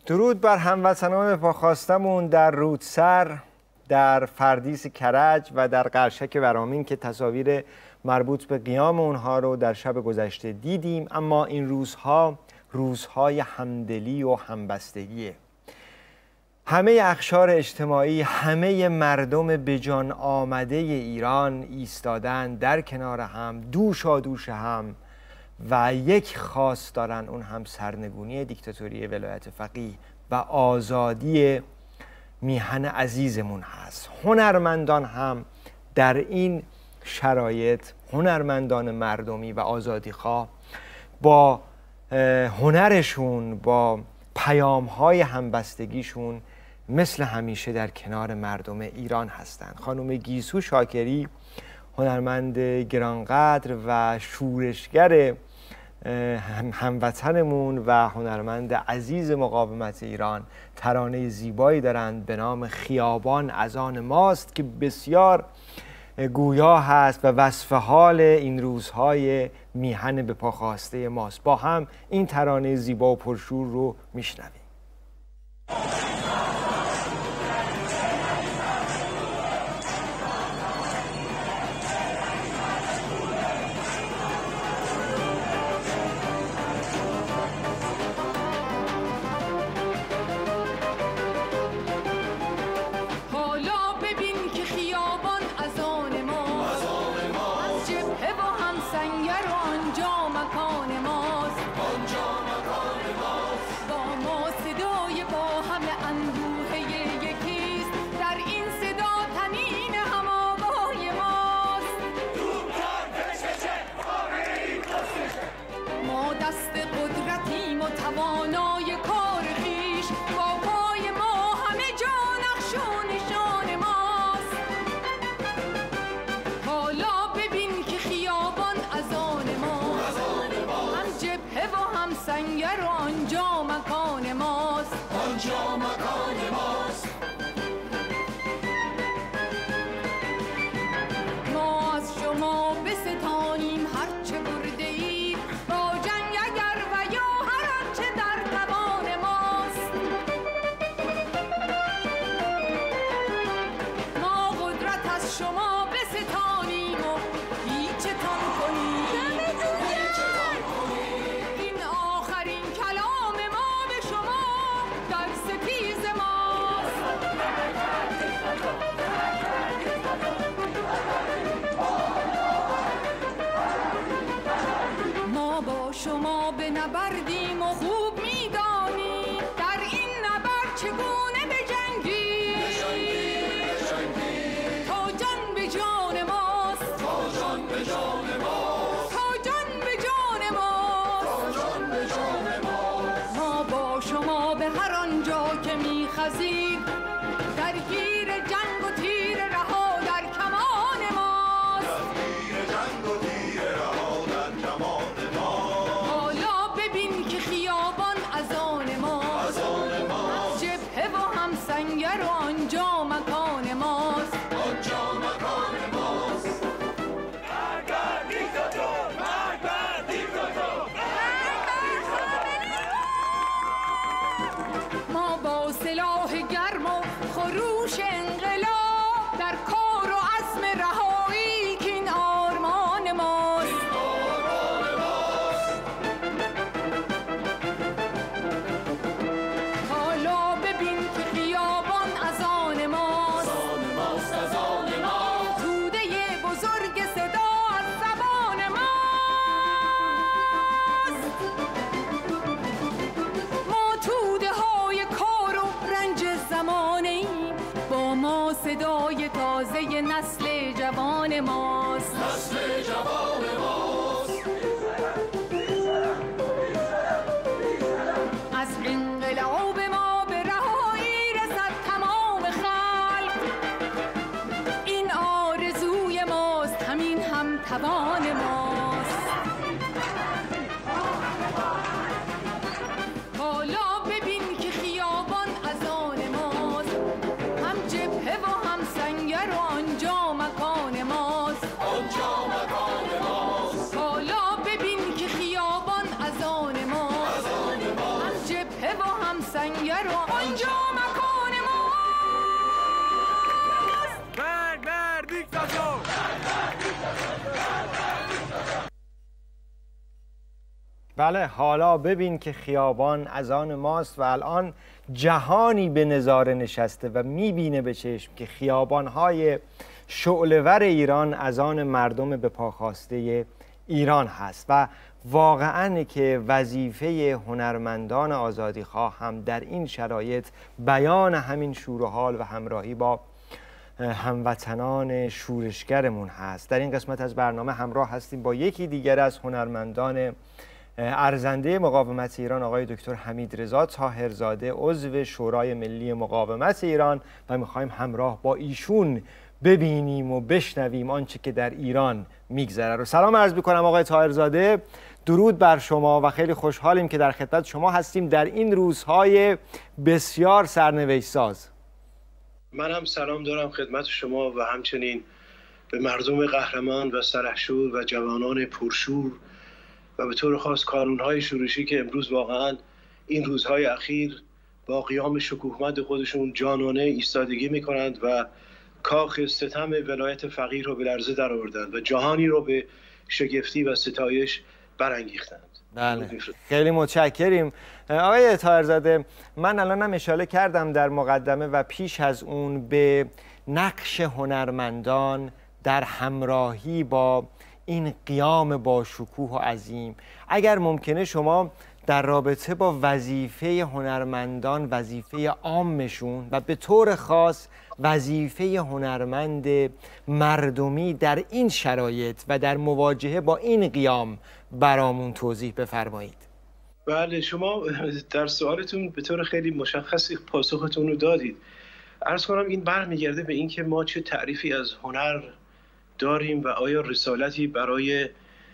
درود بر هموطنان پاخواستمون در رودسر، در فردیس کرج و در قرشک ورامین که تصاویر مربوط به قیام اونها رو در شب گذشته دیدیم. اما این روزها روزهای همدلی و همبستگیه. همه اقشار اجتماعی، همه مردم بجان آمده ایران ایستادن در کنار هم، دوش هم و یک خواست دارن، اون هم سرنگونی دیکتاتوری ولایت فقیه و آزادی میهن عزیزمون هست. هنرمندان هم در این شرایط، هنرمندان مردمی و آزادیخواه با هنرشون، با پیام‌های همبستگیشون مثل همیشه در کنار مردم ایران هستند. خانم گیسو شاکری، هنرمند گرانقدر و شورشگر هموطنمون و هنرمند عزیز مقاومت ایران، ترانه زیبایی دارند به نام خیابان از آن ماست که بسیار گویا هست و وصف حال این روزهای میهن به پا خواسته ماست. با هم این ترانه زیبا و پرشور رو میشنویم. نسل جوان ماست. از انقلاب ما به رهایی رسد تمام خلق. این آرزوی ماست، همین هم توان ماست. حالا ببین که خیابان از آن ماست، هم جبهه و هم سنگر و آنجا مکان ماست. حالا ببین که خیابان از آن ماست، هم جبهه و هم همسنگر و آنجا مکان ماست. بر دیکتاتور. بله، حالا ببین که خیابان از آن ماست و الان جهانی به نظاره نشسته و میبینه به چشم که خیابان‌های شعله‌ور ایران از آن مردم به پا خواسته ایران هست و واقعاً که وظیفه هنرمندان آزادیخواه هم در این شرایط بیان همین شور و حال و همراهی با هموطنان شورشگرمون هست. در این قسمت از برنامه همراه هستیم با یکی دیگر از هنرمندان ارزنده مقاومت ایران، آقای دکتر حمیدرضا طاهرزاده، عضو شورای ملی مقاومت ایران، و میخوایم همراه با ایشون ببینیم و بشنویم آنچه که در ایران میگذره رو. سلام عرض میکنم آقای طاهرزاده، درود بر شما و خیلی خوشحالیم که در خدمت شما هستیم در این روزهای بسیار سرنوشت ساز. من هم سلام دارم خدمت شما و همچنین به مردم قهرمان و سرحشور و جوانان پرشور و به طور خاص کانون‌های شورشی که امروز واقعا این روزهای اخیر با قیام شکوهمند خودشون جانانه ایستادگی میکنند و کاخ ستم ولایت فقیر رو به لرزه در آوردند و جهانی رو به شگفتی و ستایش برانگیختند. بله، خیلی متشکریم آقای طاهرزاده. من الانم اشاره کردم در مقدمه و پیش از اون به نقش هنرمندان در همراهی با این قیام با شکوه و عظیم. اگر ممکنه شما در رابطه با وظیفه هنرمندان، وظیفه عامشون و به طور خاص وظیفه هنرمند مردمی در این شرایط و در مواجهه با این قیام برامون توضیح بفرمایید. بله، شما در سوالتون به طور خیلی مشخصی پاسختون رو دادید. عرض کنم این برمیگرده به این که ما چه تعریفی از هنر داریم و آیا رسالتی برای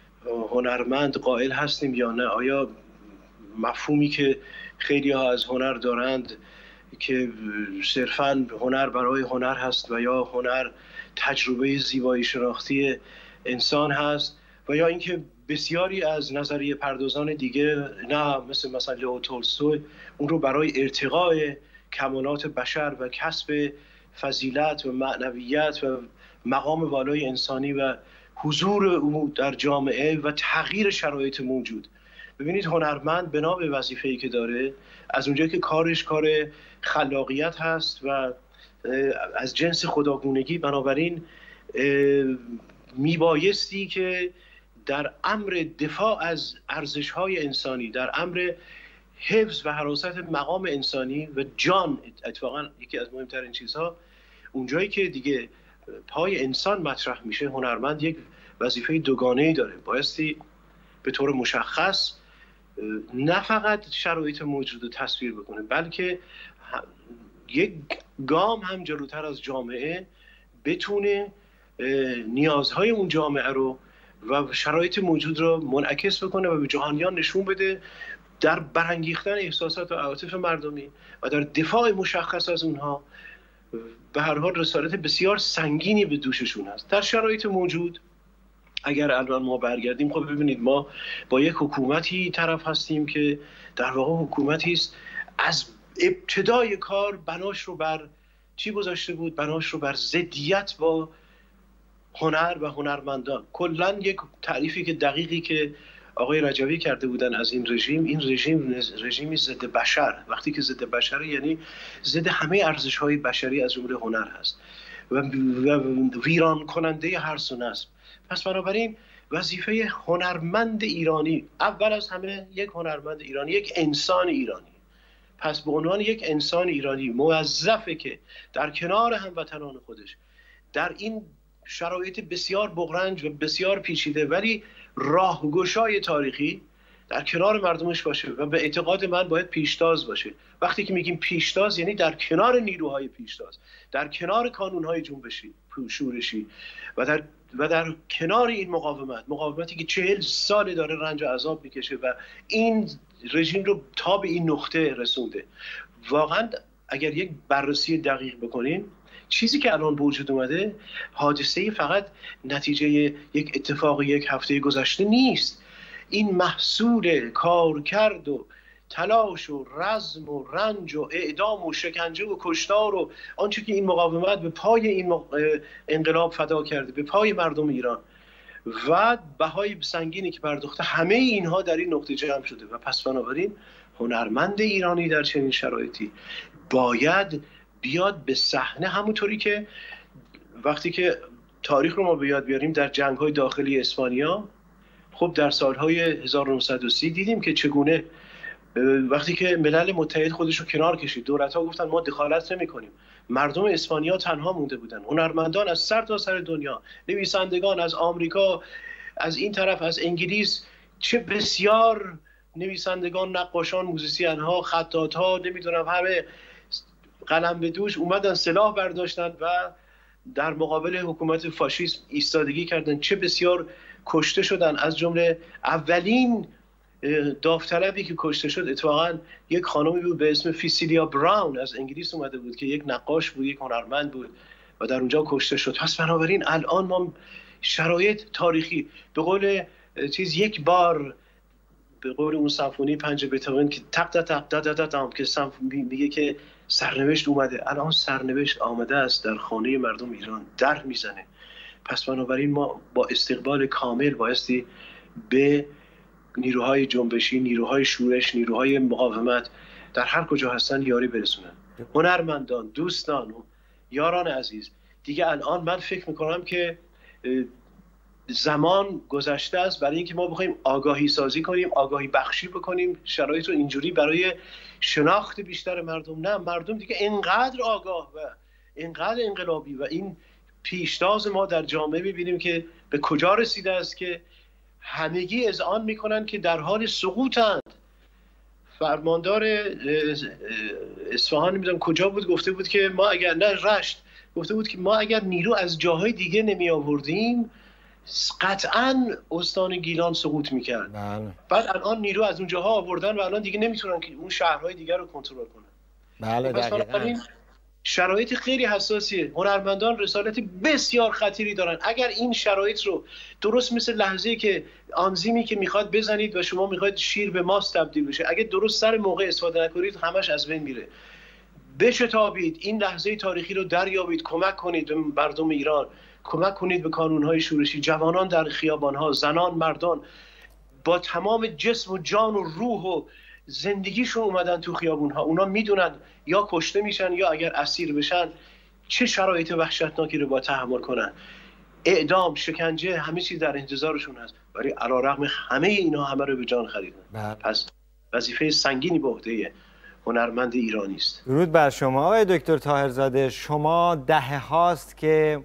هنرمند قائل هستیم یا نه. آیا مفهومی که خیلی ها از هنر دارند که صرفاً هنر برای هنر هست و یا هنر تجربه زیبایی شناختی انسان هست و یا اینکه بسیاری از نظریه پردازان دیگه نه، مثلا لئو تولستوی، اون رو برای ارتقاء کمالات بشر و کسب فضیلت و معنویت و مقام والای انسانی و حضور او در جامعه و تغییر شرایط موجود. ببینید، هنرمند بنا به وظیفه‌ای که داره، از اونجایی که کارش کار خلاقیت هست و از جنس خداگونگی، بنابراین میبایستی که در امر دفاع از ارزش‌های انسانی، در امر حفظ و حراست مقام انسانی و جان، اتفاقا یکی از مهمترین چیزها، اونجایی که دیگه پای انسان مطرح میشه، هنرمند یک وظیفه دوگانه‌ای داره. بایستی به طور مشخص نه فقط شرایط موجود رو تصویر بکنه، بلکه یک گام هم جلوتر از جامعه بتونه نیازهای اون جامعه رو و شرایط موجود رو منعکس بکنه و به جهانیان نشون بده در برانگیختن احساسات و عواطف مردمی و در دفاع مشخص از اونها. به هر حال رسالت بسیار سنگینی به دوششون هست. در شرایط موجود اگر الان ما برگردیم، خب ببینید ما با یک حکومتی طرف هستیم که در واقع حکومتی است از ابتدای کار بناش رو بر چی گذاشته بود؟ بناش رو بر ضدیت با هنر و هنرمندان. کلا یک تعریفی که دقیقی که آقای رجوی کرده بودن از این رژیمی ضد بشر. وقتی که ضد بشر یعنی ضد همه ارزش‌های بشری از جمله هنر هست و ویران کننده هر سو نسب. پس بنابراین وظیفه هنرمند ایرانی، اول از همه یک هنرمند ایرانی، یک انسان ایرانی، پس به عنوان یک انسان ایرانی موظفه که در کنار هموطنان خودش در این شرایط بسیار بغرنج و بسیار پیچیده ولی راهگشای تاریخی در کنار مردمش باشه و به اعتقاد من باید پیشتاز باشه. وقتی که میگیم پیشتاز یعنی در کنار نیروهای پیشتاز، در کنار کانونهای جنبشی شورشی و در کنار این مقاومتی که 40 سال داره رنج و عذاب میکشه و این رژیم رو تا به این نقطه رسونده. واقعا اگر یک بررسی دقیق بکنیم، چیزی که الان به وجود اومده حادثه فقط نتیجه یک اتفاق یک هفته گذشته نیست. این محصول کارکرد و تلاش و رزم و رنج و اعدام و شکنجه و کشتار و آنچه که این مقاومت به پای این انقلاب فدا کرده، به پای مردم ایران و بهای سنگینی که پرداخته، همه اینها در این نقطه جمع شده. و پس بنابراین هنرمند ایرانی در چنین شرایطی باید بیاد به صحنه، همونطوری که وقتی که تاریخ رو ما به یاد بیاریم در جنگ‌های داخلی اسپانیا، خب در سالهای 1930 دیدیم که چگونه وقتی که ملل متحد خودش رو کنار کشید، دولت‌ها گفتن ما دخالت نمی‌کنیم، مردم اسپانیا تنها مونده بودن. هنرمندان از سر تا سر دنیا، نویسندگان از آمریکا، از این طرف از انگلیس، چه بسیار نویسندگان، نقاشان، موزیسین‌ها، خطاط‌ها، نمیدونم همه قلم به دوش اومدن، سلاح برداشتن و در مقابل حکومت فاشیسم ایستادگی کردن. چه بسیار کشته شدن، از جمله اولین داوطلبی که کشته شد اتفاقا یک خانمی بود به اسم فیسیلیا براون از انگلیس اومده بود که یک نقاش بود، یک هنرمند بود و در اونجا کشته شد. پس بنابراین الان ما شرایط تاریخی، به قول یک بار به قول اون سمفونی 5 بتهوون که تق تق تق تق تق که میگه که سرنوشت اومده، الان سرنوشت آمده است، در خانه مردم ایران در میزنه. پس بنابراین ما با استقبال کامل بایستی به نیروهای جنبشی، نیروهای شورش، نیروهای مقاومت در هر کجا هستن یاری برسونن. هنرمندان، دوستان و یاران عزیز، دیگه الان من فکر میکنم که زمان گذشته است برای اینکه ما بخوایم آگاهی سازی کنیم، آگاهی بخشی بکنیم شرایط رو اینجوری برای شناخت بیشتر مردم. نه، مردم دیگه اینقدر آگاه و اینقدر انقلابی و این پیشتاز ما در جامعه می‌بینیم که به کجا رسیده است که همگی اذعان میکنن که در حال سقوطند. فرماندار اصفهان نمیدونم کجا بود گفته بود که ما اگر رشت گفته بود که ما اگر نیرو از جاهای دیگه نمی آوردیم قطعاً استان گیلان سقوط میکرد. بعد الان نیرو از اون جاها آوردن و الان دیگه نمیتونن که اون شهرهای دیگر رو کنترل کنن. بله دقیقاً. شرایط خیلی حساسیه. هنرمندان رسالت بسیار خطیری دارن. اگر این شرایط رو درست مثل لحظه‌ای که آنزیمی که میخواد بزنید و شما میخواد شیر به ماست تبدیل بشه، اگه درست سر موقع استفاده نکنید همش از بین میره. بشتابید، این لحظه تاریخی رو دریابید، کمک کنید به مردم ایران، کمک کنید به کانون‌های شورشی. جوانان در خیابان‌ها، زنان، مردان با تمام جسم و جان و روح و زندگیشون اومدن تو خیابون‌ها. اونا میدونن یا کشته میشن یا اگر اسیر بشن چه شرایط وحشتناکی رو با تحمل کنن. اعدام، شکنجه، همه چیز در انتظارشون هست. ولی علیرغم همه اینا همه رو به جان خریدن. پس وظیفه سنگینی به عهده هنرمند ایرانی است. درود بر شما آقای دکتر طاهرزاده. شما دهه هاست که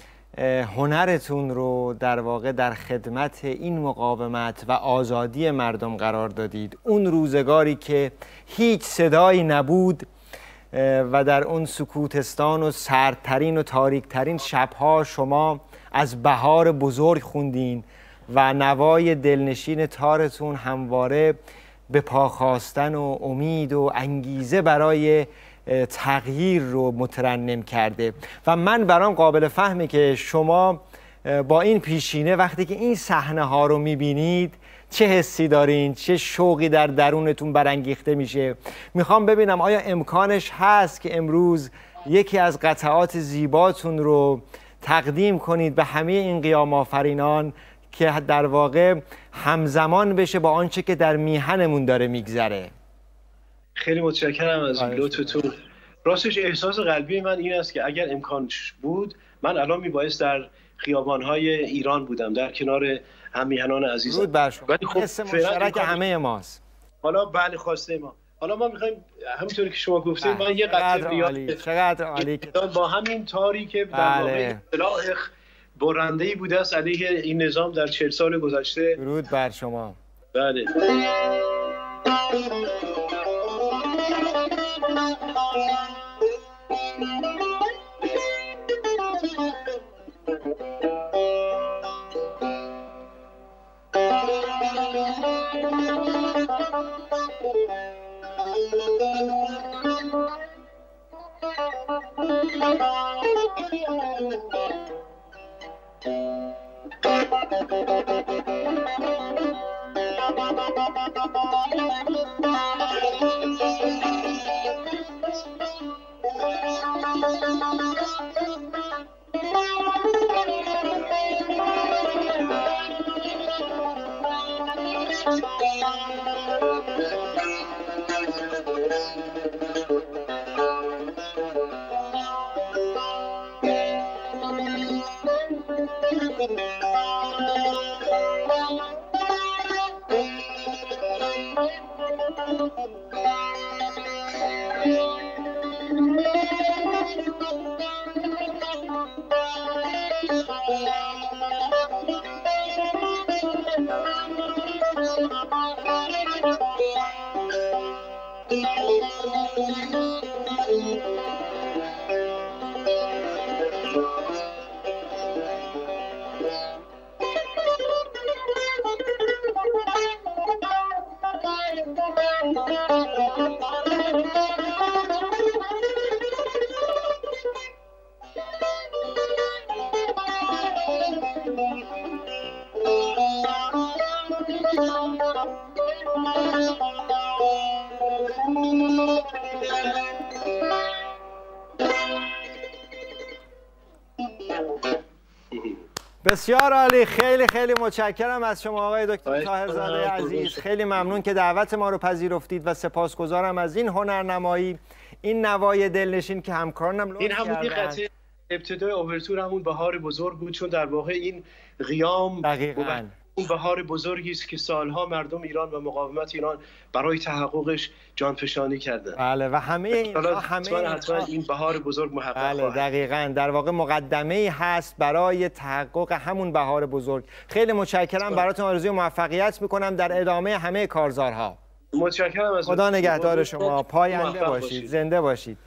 هنرتون رو در واقع در خدمت این مقاومت و آزادی مردم قرار دادید. اون روزگاری که هیچ صدایی نبود و در اون سکوتستان و سردترین و تاریکترین شبها شما از بهار بزرگ خوندین و نوای دلنشین تارتون همواره به پا خواستن و امید و انگیزه برای تغییر رو مترنم کرده. و من برام قابل فهمه که شما با این پیشینه وقتی که این صحنه ها رو میبینید چه حسی دارین، چه شوقی در درونتون برانگیخته میشه. میخوام ببینم آیا امکانش هست که امروز یکی از قطعات زیباتون رو تقدیم کنید به همه این قیام آفرینان که در واقع همزمان بشه با آنچه که در میهنمون داره میگذره. خیلی متشکرم از لطفتون. راستش احساس قلبی من این است که اگر امکانش بود من الان میبایست در خیابان‌های ایران بودم در کنار همیهنان عزیزم. درود بر شما. ولی خب مشترک همه ماست. حالا بله خواسته ما. حالا ما می‌خوایم همونطوری که شما گفتید من یه قطعه چقدر عالی با همین تاری که در واقع اصطلاح برنده‌ای بوده است علیه این نظام در 40 سال گذشته. درود بر شما. بله. بسیار عالی. خیلی خیلی متشکرم از شما آقای دکتر طاهرزاده عزیز. خیلی ممنون که دعوت ما رو پذیرفتید و سپاسگزارم از این هنرنمایی، این نوای دلنشین که همکارانم لطف کردن. این همون قطعه ابتدای اوورتور همون بهار بزرگ بود، چون در واقع این قیام دقیقاً اون بهار بزرگی است که سالها مردم ایران و مقاومت ایران برای تحققش جانفشانی کردند. بله و همه اینها حتما این بهار بزرگ محقق بله خواهد. دقیقاً در واقع مقدمه‌ای هست برای تحقق همون بهار بزرگ. خیلی متشکرم، براتون آرزوی موفقیت میکنم در ادامه همه کارزارها. متشکرم از خدا نگهدار شما، پاینده باشید، زنده باشید.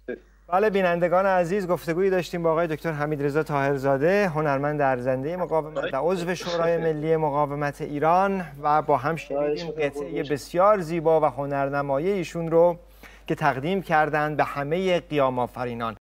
بله بینندگان عزیز، گفتگویی داشتیم با آقای دکتر حمیدرضا طاهرزاده، هنرمند ارزنده مقاومت و عضو شورای ملی مقاومت ایران، و با هم شنیدیم قطعه بسیار زیبا و هنرنمایی ایشون رو که تقدیم کردند به همه قیام آفرینان.